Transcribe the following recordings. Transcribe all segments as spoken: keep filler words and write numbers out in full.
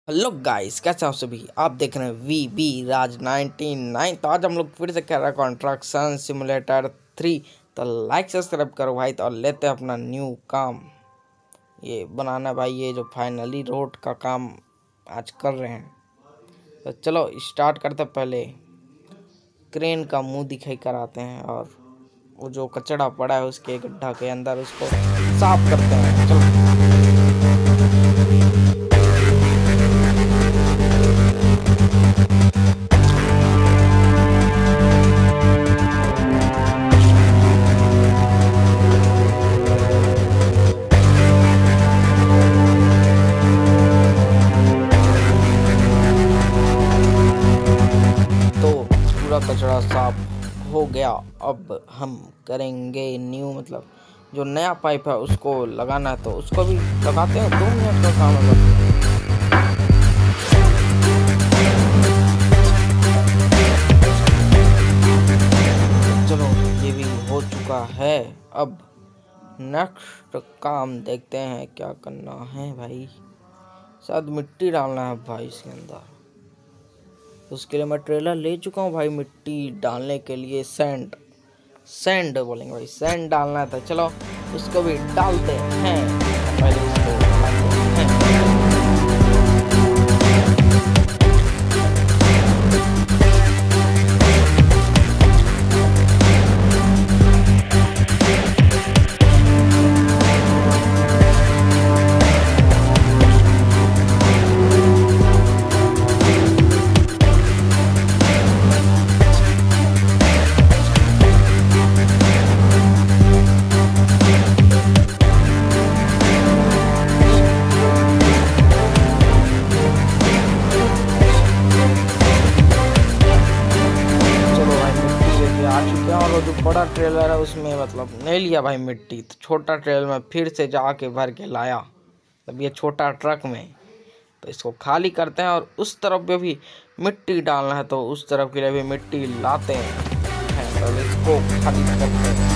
Hello guys, कैसे आप सभी। आप देख रहे हैं V B Raj nineteen nine. तो आज हम लोग फिर से कर रहे हैं कंस्ट्रक्शन सिमुलेटर थ्री। तो लाइक सब्सक्राइब करो भाई। तो लेते हैं अपना न्यू काम, ये बनाना भाई। ये जो फाइनली रोड का काम आज कर रहे हैं, तो चलो स्टार्ट करते। पहले क्रेन का मुंह दिखाई कराते हैं और वो जो कचरा पड़ा है उसके गड्ढा के अंदर उसको साफ करते हैं। चलो कचरा साफ हो गया। अब हम करेंगे न्यू, मतलब जो नया पाइप है उसको लगाना है, तो उसको भी लगाते हैं। दो मिनट का काम है। चलो ये भी हो चुका है। अब नेक्स्ट काम देखते हैं क्या करना है भाई। शायद मिट्टी डालना है भाई इसके अंदर। उसके लिए मैं ट्रेलर ले चुका हूँ भाई। मिट्टी डालने के लिए सैंड सैंड बोलेंगे भाई, सैंड डालना है। तो चलो उसको भी डालते हैं। पहले उसको डालते हैं। और जो बड़ा ट्रेलर है उसमें मतलब नहीं लिया भाई मिट्टी, तो छोटा ट्रेलर में फिर से जाके भर के लाया। तब ये छोटा ट्रक में, तो इसको खाली करते हैं और उस तरफ पे भी मिट्टी डालना है, तो उस तरफ के लिए भी मिट्टी लाते हैं। तो इसको खाली करते हैं।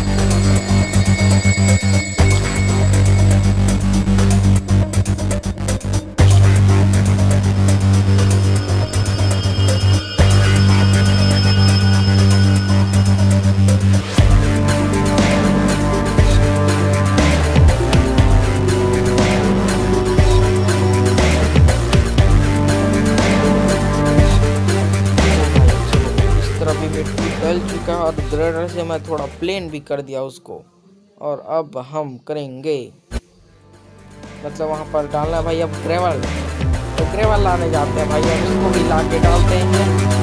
डल चुका है और ग्रेडर से मैं थोड़ा प्लेन भी कर दिया उसको। और अब हम करेंगे, मतलब वहां पर डालना है भाई अब ग्रेवल। तो ग्रेवल लाने जाते हैं भाई, अब इसको भी ला के डालते हैं।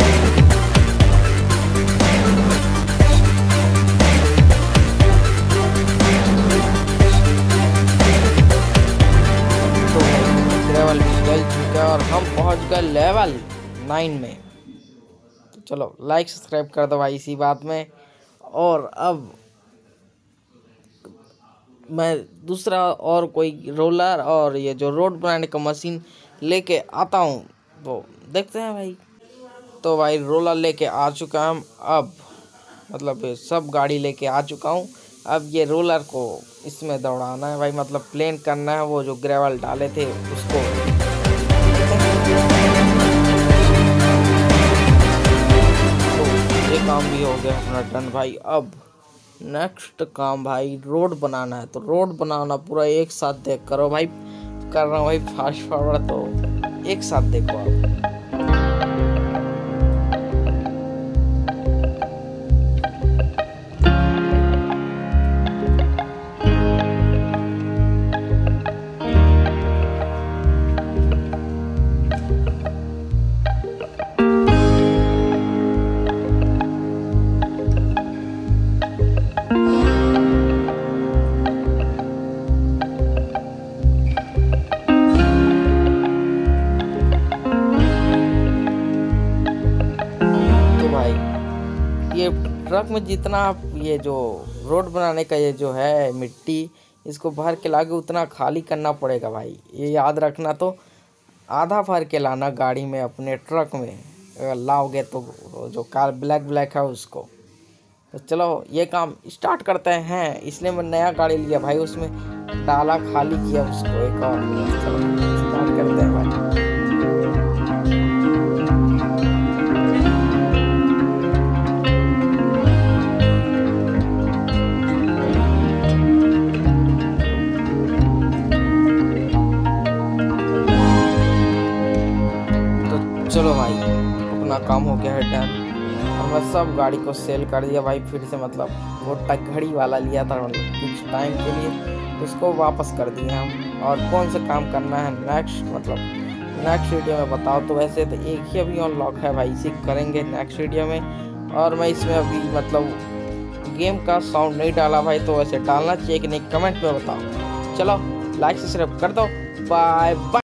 तो ग्रेवल भी डल चुका है और हम पहुंच गए लेवल नाइन में। चलो लाइक सब्सक्राइब कर दो भाई इसी बात में। और अब मैं दूसरा और कोई रोलर और ये जो रोड बनाने का मशीन लेके आता हूँ, तो देखते हैं भाई। तो भाई रोलर लेके आ चुका हूँ। अब मतलब सब गाड़ी लेके आ चुका हूँ। अब ये रोलर को इसमें दौड़ाना है भाई, मतलब प्लेन करना है। वो जो ग्रेवल डाले थे उसको काम भी हो गया अपना डन भाई। अब नेक्स्ट काम भाई रोड बनाना है। तो रोड बनाना पूरा एक साथ देख करो भाई। कर रहा हूँ भाई फास्ट फॉरवर्ड, तो एक साथ देखो आप। ये ट्रक में जितना आप ये जो रोड बनाने का ये जो है मिट्टी, इसको भर के लाके उतना खाली करना पड़ेगा भाई। ये याद रखना। तो आधा भर के लाना गाड़ी में, अपने ट्रक में। अगर लाओगे तो जो कार ब्लैक ब्लैक है उसको। तो चलो ये काम स्टार्ट करते हैं। इसलिए मैं नया गाड़ी लिया भाई, उसमें डाला खाली किया उसको एक और। चलो स्टार्ट करते हैं भाई। चलो भाई अपना काम हो गया है डन। और मैं सब गाड़ी को सेल कर दिया भाई फिर से, मतलब वो घड़ी वाला लिया था मतलब कुछ टाइम के लिए, उसको वापस कर दिए हम। और कौन सा काम करना है नेक्स्ट, मतलब नेक्स्ट वीडियो में बताओ। तो वैसे तो एक ही अभी अनलॉक है भाई, इसी करेंगे नेक्स्ट वीडियो में। और मैं इसमें अभी मतलब गेम का साउंड नहीं डाला भाई, तो वैसे डालना चाहिए कि नहीं कमेंट में बताओ। चलो लाइक सब्सक्राइब कर दो, बाय बाय।